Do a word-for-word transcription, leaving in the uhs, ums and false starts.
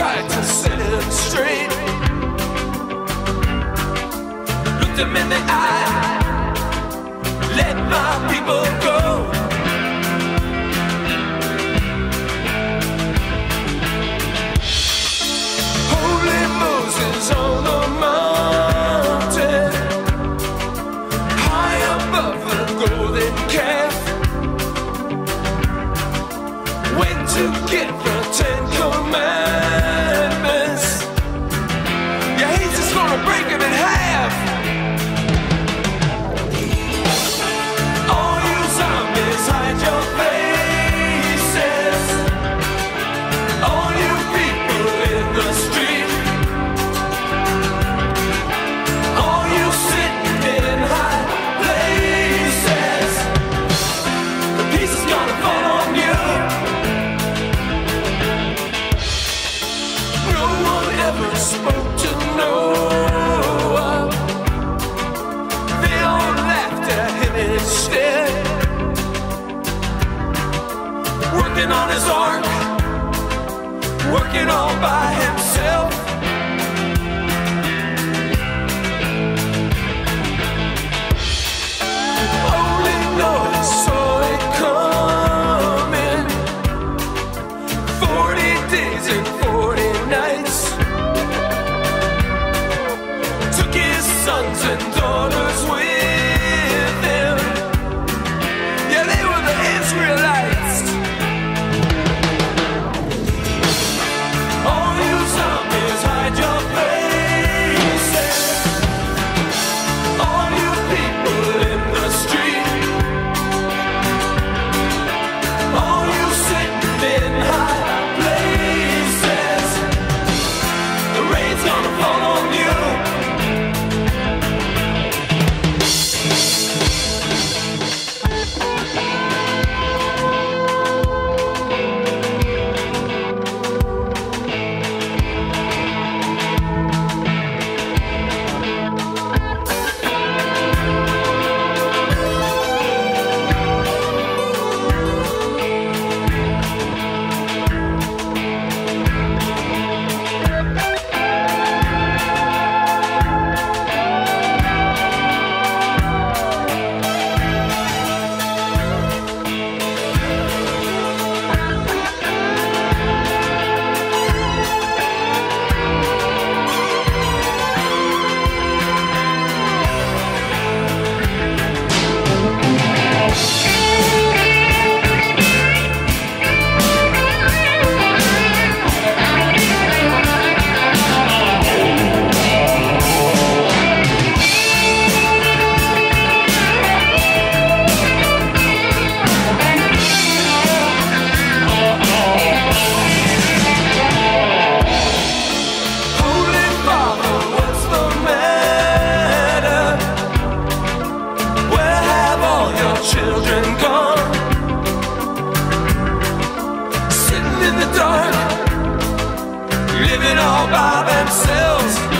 tried to set him straight. Looked him in the eye, let my people go. Holy Moses on the mountain, high above the golden calf, went to get the Ten Commandments. Yeah, he's just gonna break them in half. All you zombies, hide your faces. All you people in the street, all you sitting in high places, the piece is gonna fall on you. No one ever spoke to Noah. They all laughed at him instead. Working on his ark, working all by himself. Only Noah saw it coming. Forty days and forty nights. Took his sons and daughters with him. Yeah, they were the Israelites. All you zombies, hide your faces. All you people in the street, all you sitting in high places, the rain's gonna fall on you. Holy Father, what's the matter? Where have all your children gone? Sitting in the dark, living all by themselves.